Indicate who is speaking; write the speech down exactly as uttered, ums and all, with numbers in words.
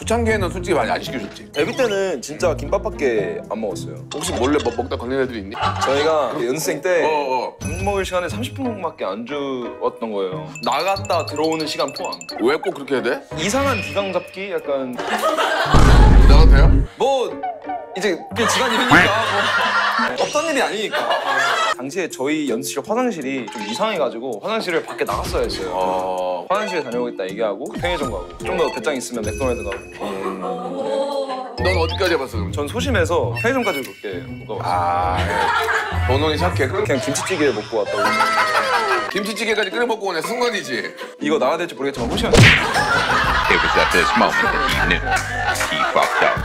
Speaker 1: 초창기에는 솔직히 많이 안 시켜줬지.
Speaker 2: 데뷔 때는 진짜 김밥밖에 안 먹었어요.
Speaker 1: 혹시 몰래 뭐 먹다 걸린 애들이 있니?
Speaker 2: 저희가 연습생 때
Speaker 1: 어어.
Speaker 2: 밥 먹을 시간에 삼십 분밖에 안 주었던 거예요. 나갔다 들어오는 시간 포함.
Speaker 1: 왜 꼭 그렇게 해야 돼?
Speaker 2: 이상한 기강 잡기 약간
Speaker 1: 나가도 돼요?
Speaker 2: 뭐 이제 그게 지난 일이니까 뭐 없던 일이 아니니까. 당시에 저희 연습실 화장실이 좀 이상해가지고 화장실을 밖에 나갔어야 했어요.
Speaker 1: 어.
Speaker 2: 화장실에 다녀오겠다 얘기하고 편의점 가고 좀 더 배짱 있으면 맥도날드 가고.
Speaker 1: 넌 어디까지 해봤어 그럼?
Speaker 2: 전 소심해서 편의점까지 그렇게 먹어봤어요.
Speaker 1: 아, 본원이 착해. 그럼
Speaker 2: 그냥 김치찌개 먹고 왔다고.
Speaker 1: 김치찌개까지 끓여 먹고 오네 순간이지.
Speaker 2: 이거 나가야 될지 모르겠지만 호시간
Speaker 3: It was at this moment that he knew he fucked up.